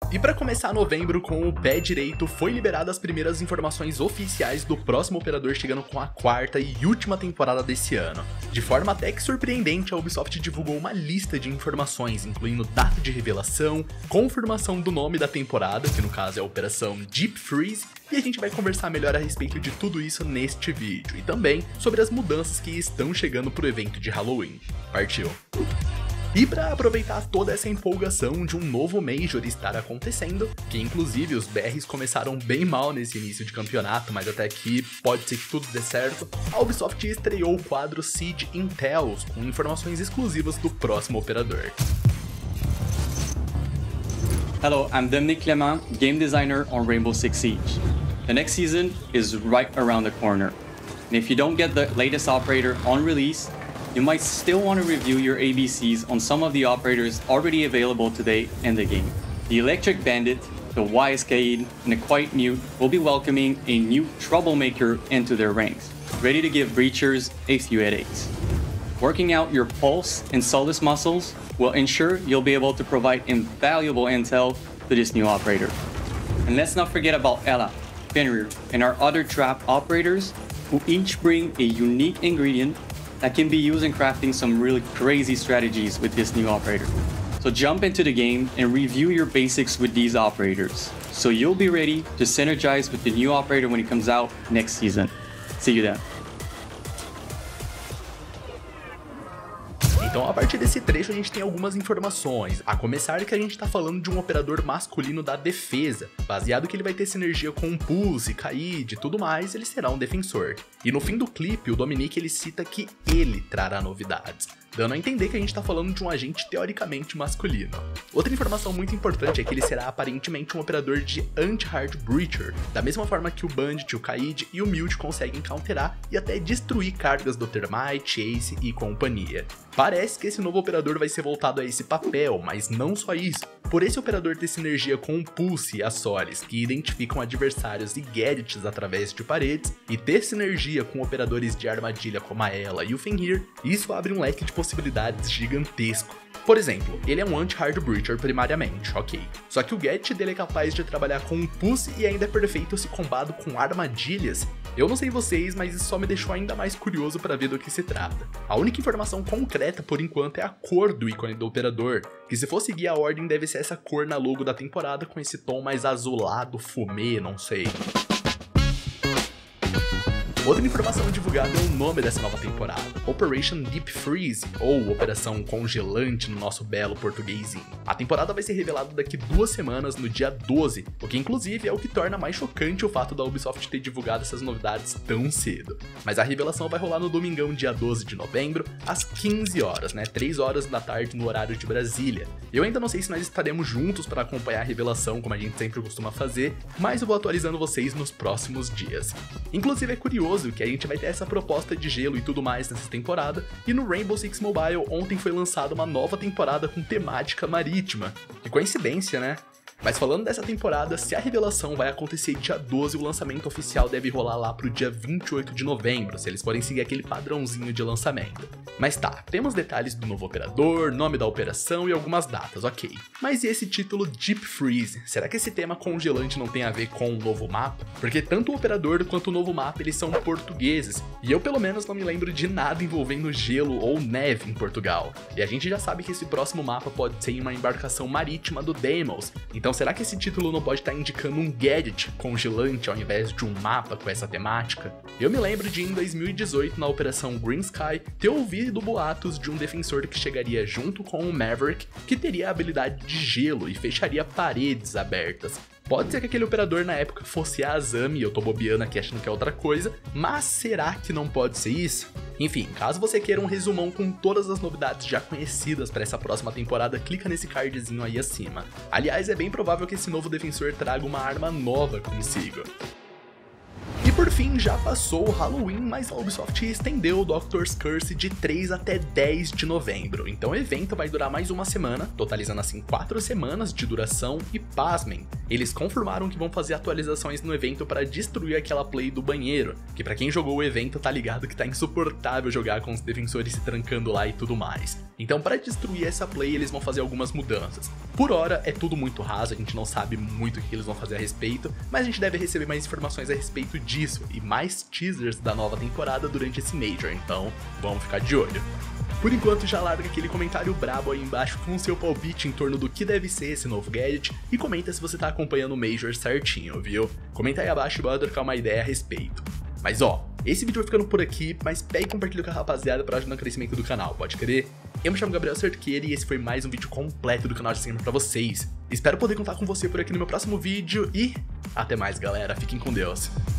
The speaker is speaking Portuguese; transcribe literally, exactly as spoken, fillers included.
E para começar novembro com o pé direito, foi liberada as primeiras informações oficiais do próximo operador chegando com a quarta e última temporada desse ano. De forma até que surpreendente, a Ubisoft divulgou uma lista de informações, incluindo data de revelação, confirmação do nome da temporada, que no caso é a Operação Deep Freeze, e a gente vai conversar melhor a respeito de tudo isso neste vídeo, e também sobre as mudanças que estão chegando pro evento de Halloween. Partiu! E para aproveitar toda essa empolgação de um novo Major estar acontecendo, que inclusive os B Rs começaram bem mal nesse início de campeonato, mas até aqui pode ser que tudo dê certo, a Ubisoft estreou o quadro Siege Intels, com informações exclusivas do próximo operador. Hello, I'm Dominic Clement, game designer on Rainbow Six Siege. The next season is right around the corner, and if you don't get the latest operator on release, you might still want to review your A B Cs on some of the operators already available today in the game. The Electric Bandit, the Wise-Cade, and the Quiet Mute will be welcoming a new troublemaker into their ranks, ready to give breachers a few headaches. Working out your pulse and Solus muscles will ensure you'll be able to provide invaluable intel to this new operator. And let's not forget about Ela, Fenrir, and our other trap operators who each bring a unique ingredient that can be used in crafting some really crazy strategies with this new operator. So jump into the game and review your basics with these operators, so you'll be ready to synergize with the new operator when it comes out next season. See you then. Então a partir desse trecho a gente tem algumas informações, a começar que a gente tá falando de um operador masculino da defesa, baseado que ele vai ter sinergia com Pulse, Kaid e tudo mais, ele será um defensor. E no fim do clipe, o Dominic ele cita que ele trará novidades, dando a entender que a gente tá falando de um agente teoricamente masculino. Outra informação muito importante é que ele será aparentemente um operador de anti-hard breacher, da mesma forma que o Bandit, o Kaid e o Mute conseguem counterar e até destruir cargas do Thermite, Ace e companhia. Parece que esse novo operador vai ser voltado a esse papel, mas não só isso. Por esse operador ter sinergia com o Pulse e a Solis, que identificam adversários e gadgets através de paredes, e ter sinergia com operadores de armadilha como a Ela e o Fenrir, isso abre um leque de possibilidades gigantesco. Por exemplo, ele é um anti-hard breacher primariamente, ok. Só que o gadget dele é capaz de trabalhar com o Pulse e ainda é perfeito se combado com armadilhas. Eu não sei vocês, mas isso só me deixou ainda mais curioso para ver do que se trata. A única informação concreta por enquanto é a cor do ícone do operador, que se for seguir a ordem deve ser essa cor na logo da temporada com esse tom mais azulado, fumê, não sei. Outra informação divulgada é o nome dessa nova temporada, Operation Deep Freeze, ou Operação Congelante no nosso belo portuguesinho. A temporada vai ser revelada daqui duas semanas, no dia doze, o que inclusive é o que torna mais chocante o fato da Ubisoft ter divulgado essas novidades tão cedo. Mas a revelação vai rolar no domingão, dia doze de novembro, às quinze horas, né, três horas da tarde no horário de Brasília. Eu ainda não sei se nós estaremos juntos para acompanhar a revelação, como a gente sempre costuma fazer, mas eu vou atualizando vocês nos próximos dias. Inclusive é curioso que a gente vai ter essa proposta de gelo e tudo mais nessa temporada, e no Rainbow Six Mobile ontem foi lançada uma nova temporada com temática marítima. Que coincidência, né? Mas falando dessa temporada, se a revelação vai acontecer dia doze, o lançamento oficial deve rolar lá pro dia vinte e oito de novembro, se eles forem seguir aquele padrãozinho de lançamento. Mas tá, temos detalhes do novo operador, nome da operação e algumas datas, ok. Mas e esse título Deep Freeze? Será que esse tema congelante não tem a ver com o novo mapa? Porque tanto o operador quanto o novo mapa eles são portugueses, e eu pelo menos não me lembro de nada envolvendo gelo ou neve em Portugal. E a gente já sabe que esse próximo mapa pode ser em uma embarcação marítima do Deimos, então será que esse título não pode estar indicando um gadget congelante ao invés de um mapa com essa temática? Eu me lembro de em dois mil e dezoito, na Operação Green Sky, ter ouvido boatos de um defensor que chegaria junto com o Maverick, que teria a habilidade de gelo e fecharia paredes abertas. Pode ser que aquele operador na época fosse a Azami, eu tô bobeando aqui achando que é outra coisa, mas será que não pode ser isso? Enfim, caso você queira um resumão com todas as novidades já conhecidas para essa próxima temporada, clica nesse cardzinho aí acima. Aliás, é bem provável que esse novo defensor traga uma arma nova consigo. E por fim, já passou o Halloween, mas a Ubisoft estendeu o Doctor's Curse de três até dez de novembro, então o evento vai durar mais uma semana, totalizando assim quatro semanas de duração, e pasmem, eles confirmaram que vão fazer atualizações no evento para destruir aquela play do banheiro, que pra quem jogou o evento tá ligado que tá insuportável jogar com os defensores se trancando lá e tudo mais. Então para destruir essa play eles vão fazer algumas mudanças. Por hora é tudo muito raso, a gente não sabe muito o que eles vão fazer a respeito, mas a gente deve receber mais informações a respeito disso e mais teasers da nova temporada durante esse Major, então vamos ficar de olho. Por enquanto já larga aquele comentário brabo aí embaixo com o seu palpite em torno do que deve ser esse novo gadget e comenta se você tá acompanhando o Major certinho, viu? Comenta aí abaixo e bora trocar uma ideia a respeito. Mas ó, esse vídeo vai ficando por aqui, mas pega e compartilha com a rapaziada pra ajudar no crescimento do canal, pode querer? Eu me chamo Gabriel Cerqueira e esse foi mais um vídeo completo do canal de cinema pra vocês. Espero poder contar com você por aqui no meu próximo vídeo e até mais galera, fiquem com Deus.